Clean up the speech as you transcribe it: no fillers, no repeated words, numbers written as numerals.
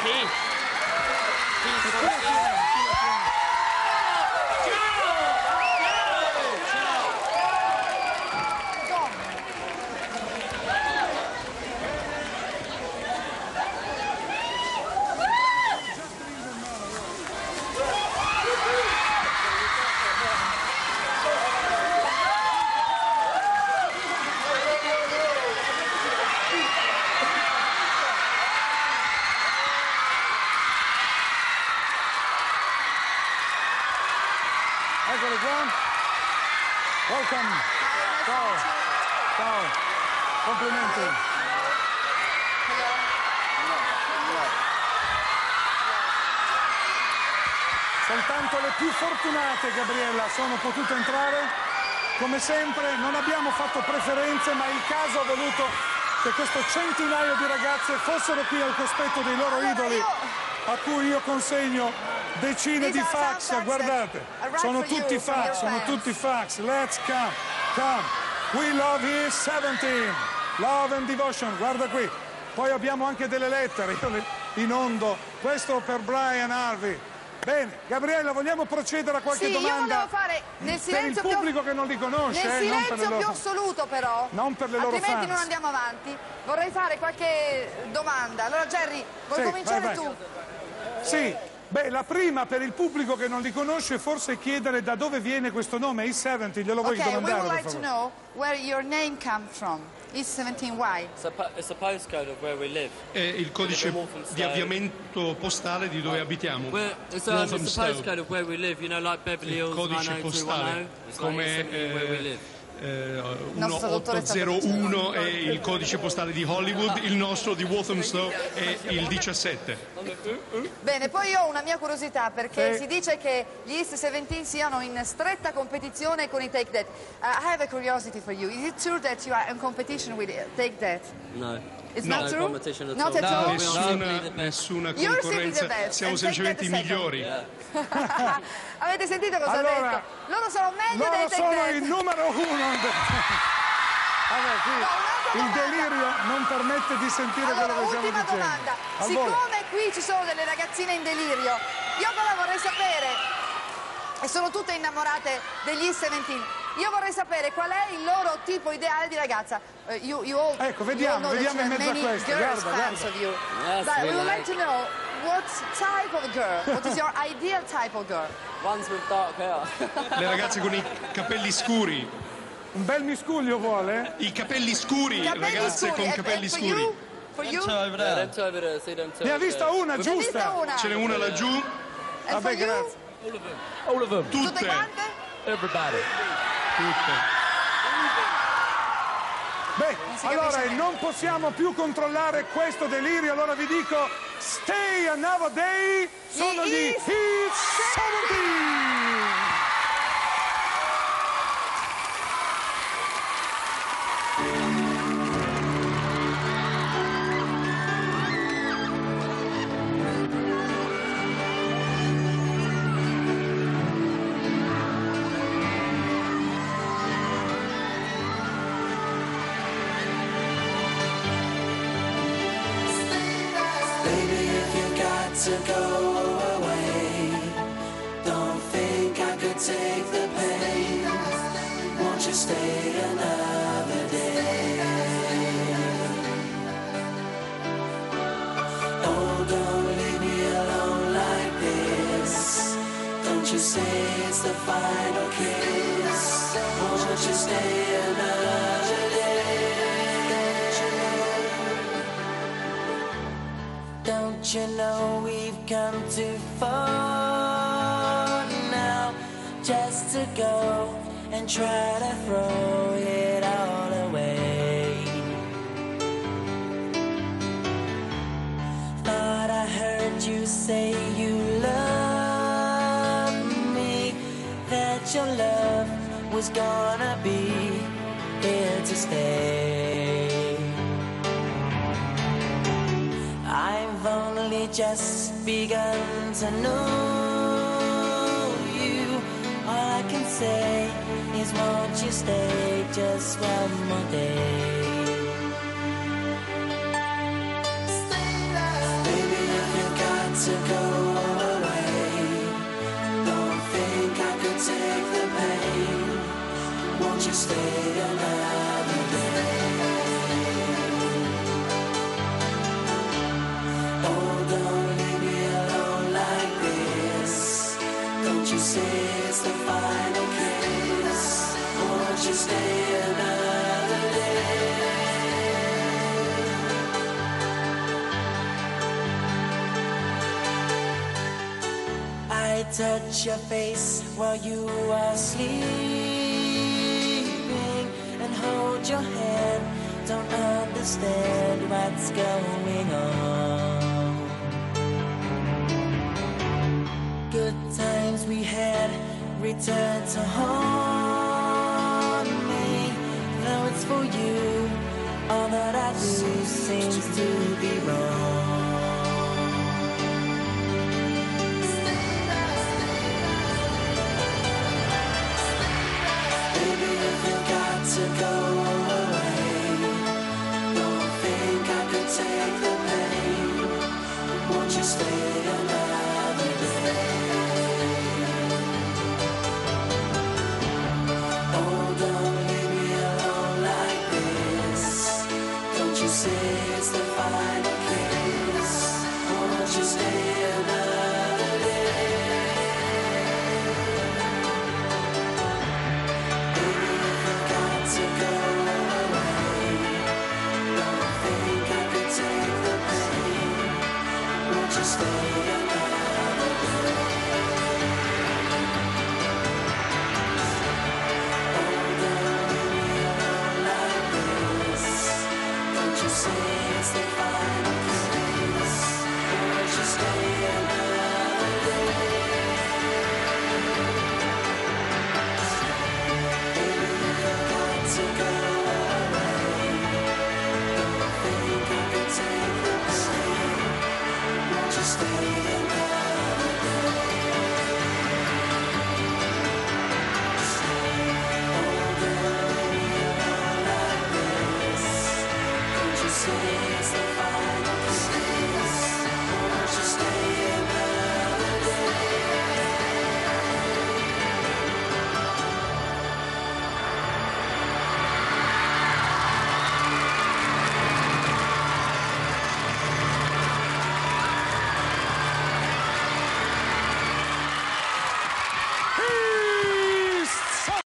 Eccoli qua. Welcome. Ciao. Ciao. Complimenti. Soltanto le più fortunate, Gabriella, sono potute entrare. Come sempre non abbiamo fatto preferenze, ma il caso ha voluto che questo centinaio di ragazze fossero qui al cospetto dei loro idoli, a cui io consegno decine di fax. Guardate, sono tutti fax, sono tutti fax. Let's come, come. We love his 17. Love and devotion, guarda qui. Poi abbiamo anche delle lettere, io le inondo. Questo per Brian Harvey. Bene, Gabriella, vogliamo procedere a qualche domanda? Io volevo fare nel silenzio per il pubblico che non li conosce, nel silenzio non per le loro... più assoluto però, non per le loro altrimenti fans. non andiamo avanti. Vorrei fare qualche domanda. Allora Jerry, vuoi cominciare vai. tu? Sì, beh, la prima per il pubblico che non li conosce forse è chiedere da dove viene questo nome, East 70, glielo vuoi domandare? We would like to know where your name comes from. East 17, why? It's a postcode of where we live. È il codice di avviamento postale di dove abitiamo. It's a postcode of where we live, you know, like Beverly Hills, il codice 90210. postale, come where we live. 1801 è il codice postale di Hollywood, il nostro di Walthamstow è il 17. Bene, poi io ho una mia curiosità, perché si dice che gli East 17 siano in stretta competizione con i Take That. I have a curiosity for you. Is it true that you are in competition with Take That? No. It's not true? Competition at Not all. at all? Nessuna You're simply the concorrenza, best. siamo And semplicemente i take that migliori. Avete sentito cosa Allora, ho detto? Loro sono meglio dei Loro Take sono That. il numero uno. Vabbè, sì. Il delirio non permette di sentire Allora, quello che stiamo ultima dicendo. domanda. Al volo. Siccome qui ci sono delle ragazzine in delirio, io però vorrei sapere, e sono tutte innamorate degli East 17, io vorrei sapere qual è il loro tipo ideale di ragazza. Ecco, vediamo in mezzo a questo. Guarda. Of you. Yes, But we we would like like. to know what type of girl, what is your ideal type of girl? Ones with dark hair. Le ragazze con i capelli scuri, Un bel miscuglio vuole? i capelli scuri, ragazze con capelli scuri. For you? Them two over there, see them two. Ne ha over vista there. una, Ne hai vista giusta? una? Ce n'è una laggiù, And for Vabbè, you? grazie. All of them. Tutte tutte. quante? Everybody. Beh, si allora capisce non possiamo più controllare questo delirio, allora vi dico stay another day, sono gli East East 17. To go away, don't think I could take the pain. Won't you stay another day? Oh, don't leave me alone like this. Don't you say it's the final kiss. Won't you stay another day? Don't you know we've come too far now just to go and try to throw it all away? Thought I heard you say you love me, that your love was gonna be here to stay. I've only just begun to know you. All I can say is won't you stay just one more day? Baby, if you got to go away. Don't think I could take the pain. Won't you stay another day? Oh, don't leave me alone like this. Don't you say it's the final kiss. Won't you stay another day? I touch your face while you are sleeping and hold your hand. Don't understand what's going on. Good times we had return to haunt me. Though it's for you, all that I do seems to be wrong. To go away. Don't think I could take the pain. Won't you stay another day? Oh, don't leave me alone like this. Don't you say it's the final kiss. Won't you stay another day? To go away. Don't think I could take the pain. Won't you stay another day? Oh, don't leave me alone like this. Don't you say it's the final kiss. Won't you stay another day? To go away. Don't think I could take the pain. Won't you stay?